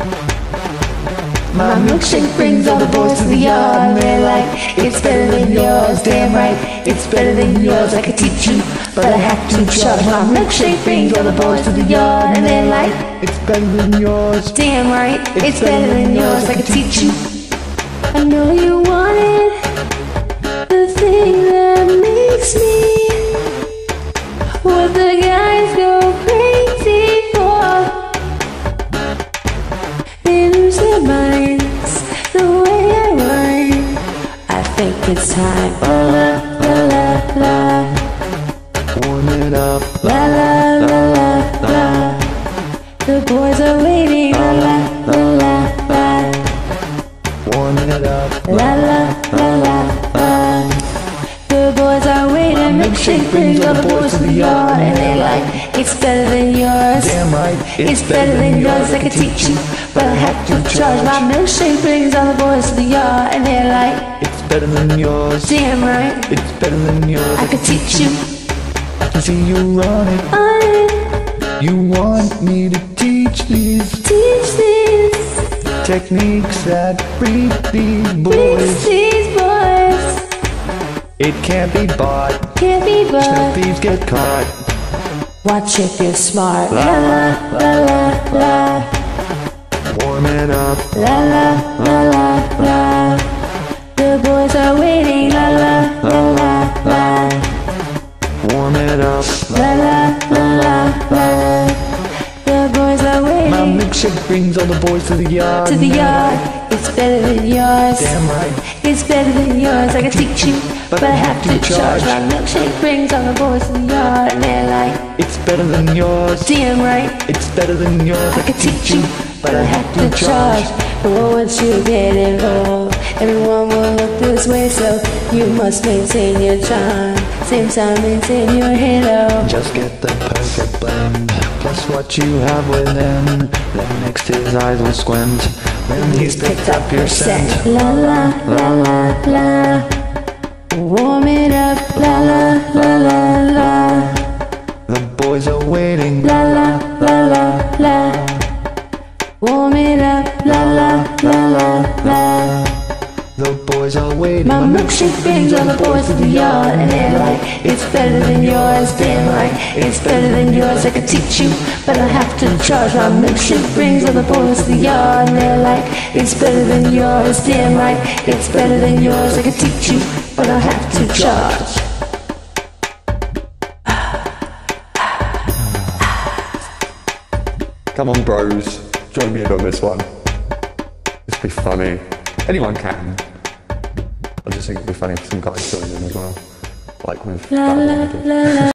My milkshake brings all the boys to the yard, and they're like, it's better than yours, damn right, it's better than yours, I could teach you, but I have to charge. My milkshake brings all the boys to the yard, and they're like, it's better than yours, damn right, it's better than yours, I could teach you. I know you wanted the thing that makes me what the guys go crazy for. They lose their minds the way I whine. I think it's time. Oh, la la la la. warm it up. La la la la la. The boys are waiting. La la la la la. Warm it up. La la la la la. The boys are waiting. Milkshake brings all the boys to the yard, and they're like, it's better than yours. Damn right, It's better than yours, I could teach you, but I have to charge. My milkshake brings all the boys to the yard, and they're like, it's better than yours, damn right, it's better than yours. I could teach you. I can see you run it. You want me to teach these Teach these techniques that breed these boys. boys. It can't be bought, Can't be no but thieves get caught. watch if you're smart. La la la la la. Warm it up. La la la la la. The boys are waiting. La la la la la. Warm it up. La la la la la. The boys are waiting. My milkshake brings all the boys to the yard. To the yard. It's better than yours. Damn right, It's better than yours. I can teach you, but I have to charge. My milkshake brings all the boys to the yard, and they're like, it's better than yours. damn right, It's better than yours. I can teach you, but I have to charge. But once you get involved, everyone will look this way, so you must maintain your charm. Same time, maintain your halo. Just get the perfect blend, plus what you have within. Then next his eyes will squint when he's picked up your scent. La la la la la. Warm it up. La la la la la. The boys are waiting. La la la la la. Warm it up. La la la la la. The boys are waiting. My milkshake brings all the boys to the yard, and they're like, it's better than yours, damn right, it's better than yours, I could teach you, but I have to charge. My milkshake brings all the boys to the yard, and they're like, it's better than yours, damn right, it's better than yours, I could teach you, but I have to charge. Come on, bros. Join me in on this one. This will be funny. Anyone can. I just think it'd be funny if some guys join in as well. Like with La la la la.